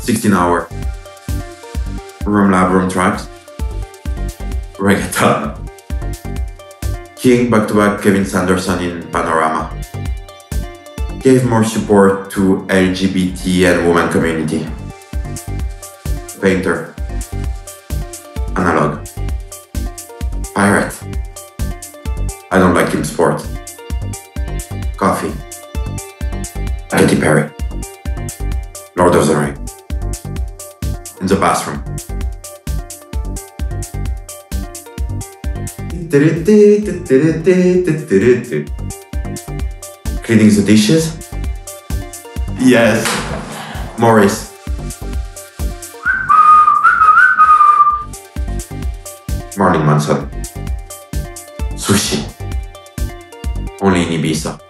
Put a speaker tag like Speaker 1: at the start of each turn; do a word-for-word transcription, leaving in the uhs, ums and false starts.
Speaker 1: sixteen hour. Room Lab Room Tracks. Reggaeton. King back-to-back Kevin Sanderson in Panorama. Gave more support to L G B T and women community. Painter. Analog. Pirate. I don't like team sport. Coffee. Katy Perry. Lord of the Rings. In the bathroom. Cleaning the dishes? Yes. Morris. Marilyn Manson. Sushi. Only in Ibiza.